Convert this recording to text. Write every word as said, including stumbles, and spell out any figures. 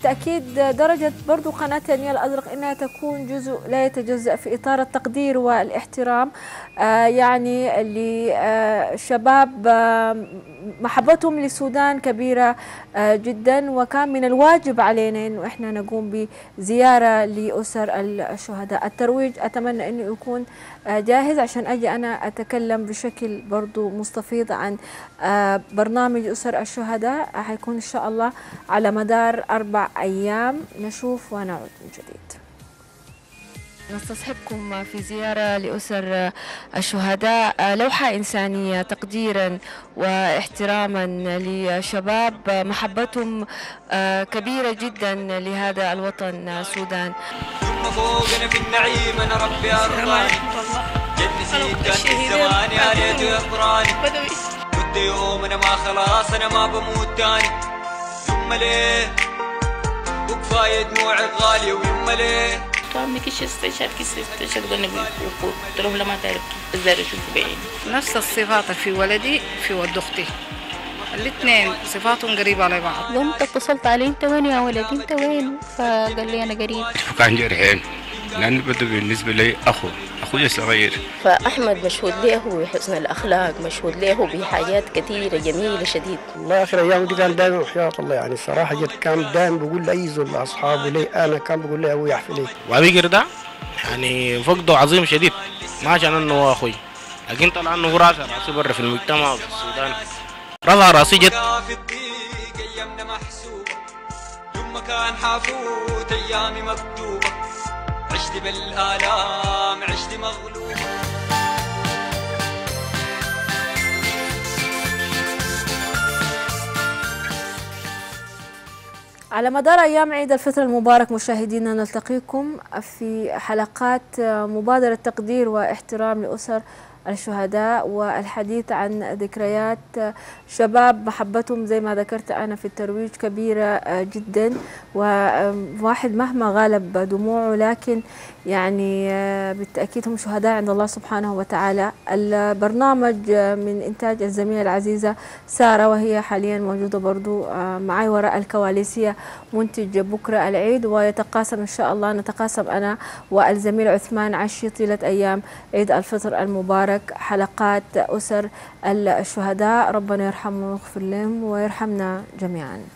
بالتأكيد درجة برضو قناة النيل الأزرق أنها تكون جزء لا يتجزأ في إطار التقدير والاحترام آه يعني لشباب آه محبتهم للسودان كبيرة آه جدا، وكان من الواجب علينا أنه إحنا نقوم بزيارة لأسر الشهداء. الترويج أتمنى أنه يكون آه جاهز عشان أجي أنا أتكلم بشكل برضو مستفيض عن آه برنامج أسر الشهداء. حيكون إن شاء الله على مدار أربع أيام، نشوف ونعود من جديد. نستصحبكم في زيارة لأسر الشهداء، لوحة إنسانية تقديرا واحتراما لشباب محبتهم كبيرة جدا لهذا الوطن السودان. ثم فوقنا في النعيم أنا ربي أرضاني جنسي كان الزمان يا ريت يخبراني مد يوم أنا ما خلاص أنا ما بموت تاني. ثم ليه وكفاية دموع الغالية ويما ليه طبعا كيش استشهاد كيش استشهاد قلنا بالوقود قلت لهم لا ما تعرف ازاي اشوف بعيني. نفس الصفات في ولدي في ولد اختي الاثنين صفاتهم قريبه على بعض. قمت اتصلت عليه انت وين يا ولدي انت وين؟ فقال لي انا قريب. كان جرحين لأنه بدأ بالنسبة لي أخو أخوي الصغير. فأحمد مشهود له بحسن الأخلاق، مشهود له بحاجات كثيرة جميلة شديد. والله آخر أيام دي كان دائما حياة الله يعني الصراحة جد كان دائما بقول لأي زول لأصحابه لي أنا كان بقول لي أبوي يحفي لي. وأبي قرده يعني فقده عظيم شديد ما عشان إنه هو أخوي لكن طلع إنه هو راسه راسي برا في المجتمع في السودان رفع راسي جد. أيامنا محسوبة ثم كان حافوت أيامي مكتوبة عشت بالآلام عشت مغلوبة. على مدار أيام عيد الفطر المبارك مشاهدينا نلتقيكم في حلقات مبادرة تقدير واحترام لأسر الشهداء والحديث عن ذكريات شباب محبتهم زي ما ذكرت أنا في الترويج كبيرة جدا، وواحد مهما غالب دموعه لكن يعني بالتأكيد هم شهداء عند الله سبحانه وتعالى. البرنامج من إنتاج الزميلة العزيزة سارة وهي حاليا موجودة برضو معي وراء الكواليسية منتج بكرة العيد، ويتقاسم إن شاء الله نتقاسم أنا والزميل عثمان عشي طيلة أيام عيد الفطر المبارك حلقات أسر الشهداء. ربنا يرحمهم ويغفر لهم ويرحمنا جميعا.